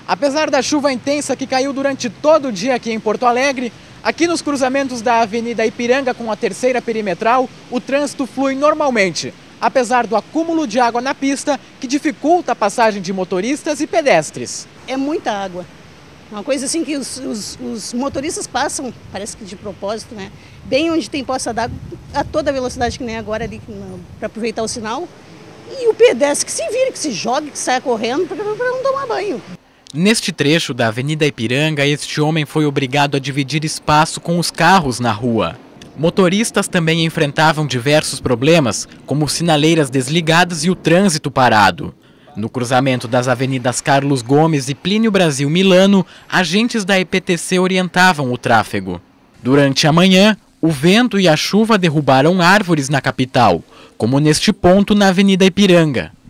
Apesar da chuva intensa que caiu durante todo o dia aqui em Porto Alegre, aqui nos cruzamentos da Avenida Ipiranga com a terceira perimetral, o trânsito flui normalmente, apesar do acúmulo de água na pista que dificulta a passagem de motoristas e pedestres. É muita água. Uma coisa assim que os motoristas passam, parece que de propósito, né? Bem onde tem poça d'água, a toda velocidade que nem agora ali, para aproveitar o sinal. E o pedestre que se vire, que se jogue, que saia correndo para não tomar banho. Neste trecho da Avenida Ipiranga, este homem foi obrigado a dividir espaço com os carros na rua. Motoristas também enfrentavam diversos problemas, como sinaleiras desligadas e o trânsito parado. No cruzamento das avenidas Carlos Gomes e Plínio Brasil Milano, agentes da EPTC orientavam o tráfego. Durante a manhã, o vento e a chuva derrubaram árvores na capital, como neste ponto na Avenida Ipiranga.